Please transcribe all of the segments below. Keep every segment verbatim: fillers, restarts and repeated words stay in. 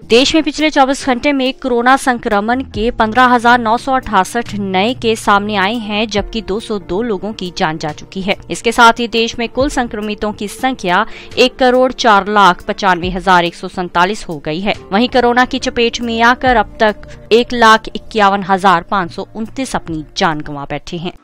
देश में पिछले चौबीस घंटे में कोरोना संक्रमण के पंद्रह हजार नौ सौ अठासठ नए केस सामने आए हैं, जबकि दो सौ दो लोगों की जान जा चुकी है। इसके साथ ही देश में कुल संक्रमितों की संख्या एक करोड़ चार लाख पचानवे हजार एक सौ सैंतालीस हो गई है। वहीं कोरोना की चपेट में आकर अब तक एक लाख इक्यावन हजार पाँच सौ उनतीस अपनी जान गंवा बैठे हैं।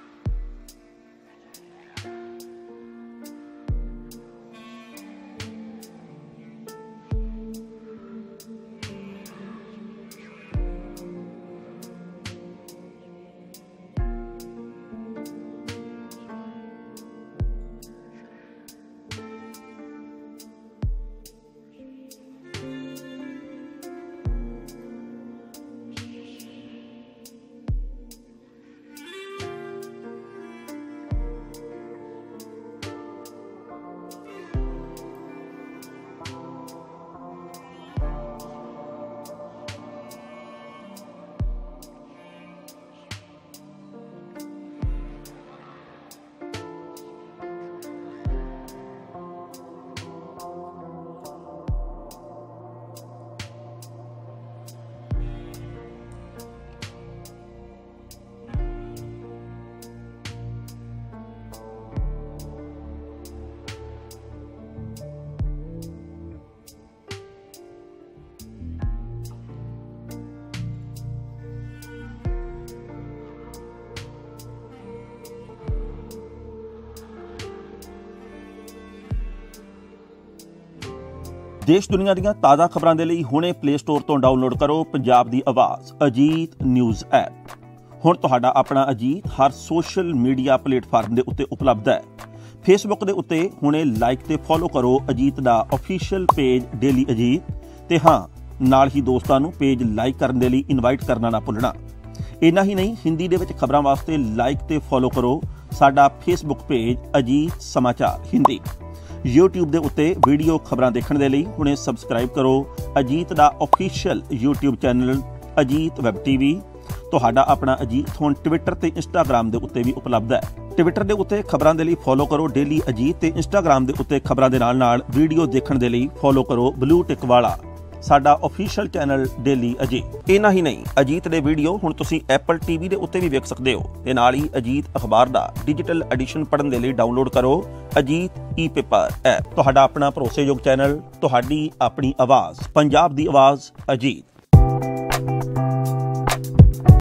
देश दुनिया ਦੀਆਂ ਤਾਜ਼ਾ ਖਬਰਾਂ ਦੇ ਲਈ ਹੁਣੇ ਪਲੇ ਸਟੋਰ ਤੋਂ ਡਾਊਨਲੋਡ ਕਰੋ ਪੰਜਾਬ ਦੀ ਆਵਾਜ਼ ਅਜੀਤ ਨਿਊਜ਼ ਐਪ। ਹੁਣ ਤੁਹਾਡਾ ਆਪਣਾ ਅਜੀਤ ਹਰ ਸੋਸ਼ਲ ਮੀਡੀਆ ਪਲੇਟਫਾਰਮ ਦੇ ਉੱਤੇ ਉਪਲਬਧ ਹੈ। ਫੇਸਬੁੱਕ ਦੇ ਉੱਤੇ ਹੁਣੇ ਲਾਈਕ ਤੇ ਫੋਲੋ ਕਰੋ ਅਜੀਤ ਦਾ ਅਫੀਸ਼ੀਅਲ ਪੇਜ ਡੇਲੀ ਅਜੀਤ ਤੇ ਹਾਂ ਨਾਲ ਹੀ ਦੋਸਤਾਂ ਨੂੰ ਪੇਜ ਲਾਈਕ ਕਰਨ ਦੇ ਲਈ ਇਨਵਾਈਟ ਕਰਨਾ ਨਾ ਭੁੱਲਣਾ। ਇੰਨਾ ਹੀ ਨਹੀਂ, ਹਿੰਦੀ ਦੇ ਵਿੱਚ ਖਬਰਾਂ ਵਾਸਤੇ ਲਾਈਕ ਤੇ ਫੋਲੋ ਕਰੋ ਸਾਡਾ ਫੇਸਬੁੱਕ ਪੇਜ ਅਜੀਤ ਸਮਾਚਾਰ ਹਿੰਦੀ। YouTube ਦੇ ਉੱਤੇ ਵੀਡੀਓ ਖਬਰਾਂ ਦੇਖਣ ਦੇ ਲਈ ਹੁਣੇ ਸਬਸਕ੍ਰਾਈਬ ਕਰੋ ਅਜੀਤ ਦਾ official YouTube channel Ajit web TV. ਤੁਹਾਡਾ ਆਪਣਾ ਅਜੀਤ ਹੁਣ ਟਵਿੱਟਰ ਤੇ ਇੰਸਟਾਗ੍ਰਾਮ ਦੇ ਉੱਤੇ ਵੀ ਉਪਲਬਧ ਹੈ। ਟਵਿੱਟਰ ਦੇ ਉੱਤੇ ਖਬਰਾਂ ਦੇ ਲਈ ਫੋਲੋ ਕਰੋ ਡੇਲੀ ਅਜੀਤ ਤੇ ਇੰਸਟਾਗ੍ਰਾਮ ਦੇ ਉੱਤੇ ਖਬਰਾਂ ਦੇ ਨਾਲ ਨਾਲ ਵੀਡੀਓ ਦੇਖਣ ਦੇ ਲਈ ਫੋਲੋ ਕਰੋ ਬਲੂ ਟਿਕ ਵਾਲਾ ਸਾਡਾ ਅਫੀਸ਼ੀਅਲ ਚੈਨਲ ਡੇਲੀ ਅਜੀਤ। ਇੰਨਾ ਹੀ ਨਹੀਂ, ਅਜੀਤ ਦੇ ਵੀਡੀਓ ਹੁਣ ਤੁਸੀਂ ਐਪਲ ਟੀਵੀ ਦੇ ਉੱਤੇ ਵੀ ਵੇਖ ਸਕਦੇ ਹੋ ਤੇ ਨਾਲ ਹੀ ਅਜੀਤ ਅਖਬਾਰ ਦਾ ਡਿਜੀਟਲ ਐਡੀਸ਼ਨ ਪੜ੍ਹਨ ਦੇ ਲਈ ਡਾਊਨਲੋਡ ਕਰੋ ਅਜੀਤ ਈ ਪੇਪਰ ਐਪ। ਤੁਹਾਡਾ ਆਪਣਾ ਭਰੋਸੇਯੋਗ ਚੈਨਲ, ਤੁਹਾਡੀ ਆਪਣੀ ਆਵਾਜ਼, ਪੰਜਾਬ ਦੀ ਆਵਾਜ਼ ਅਜੀਤ।